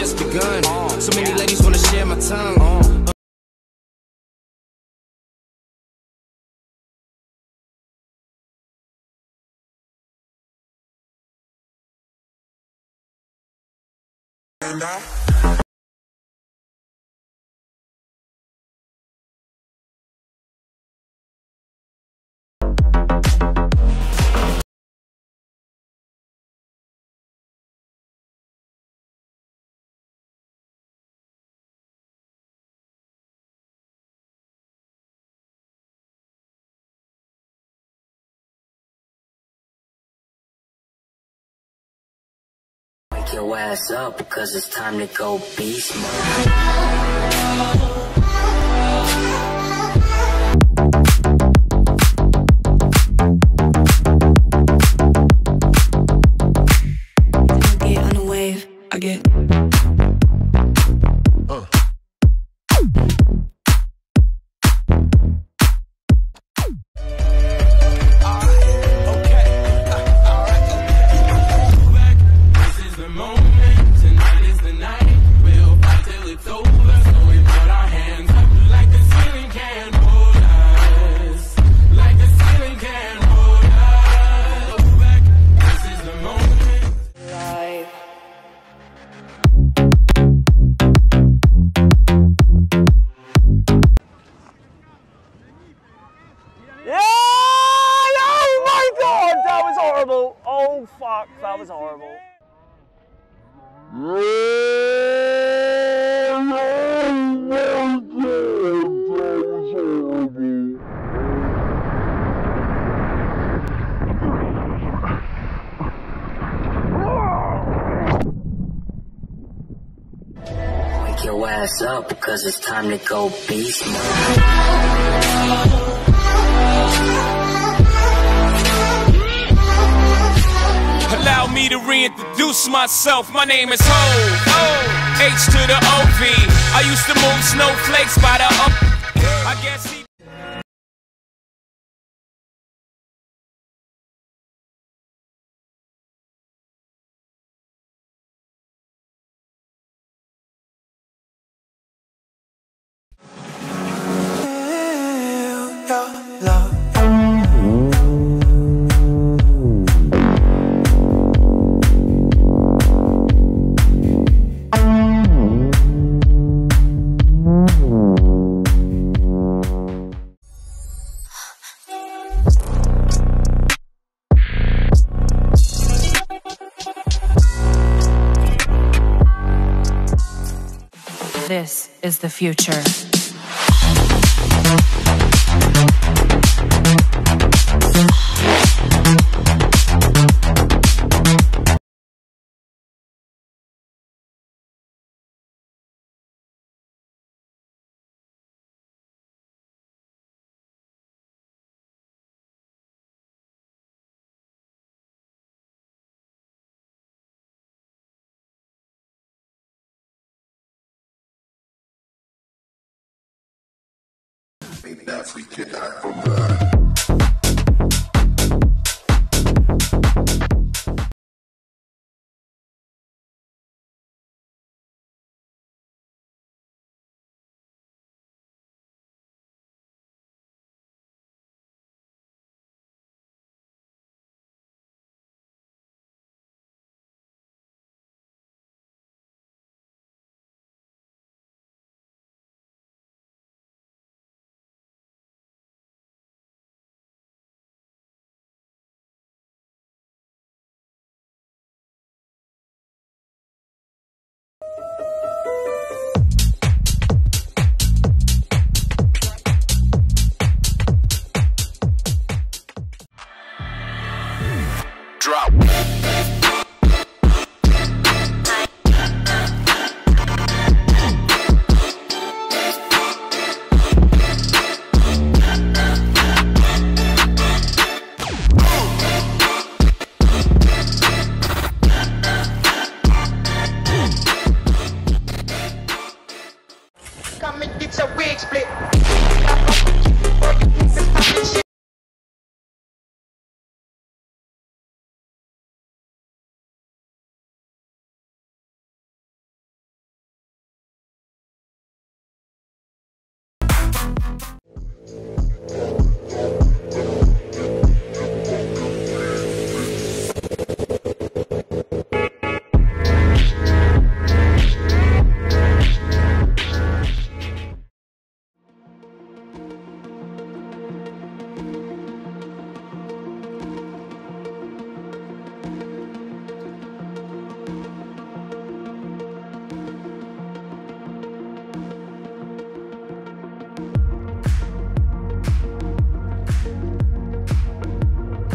just begun. So many ladies wanna share my tongue. Wake your ass up because it's time to go beast mode. Get on a wave, I get. Oh fuck, that was horrible. Wake your ass up because it's time to go beast mode. Allow me to reintroduce myself. My name is Ho, H to the OV. I used to move snowflakes by the I guess he This is the future. That's we get that from that. drop. Come and get your wig split.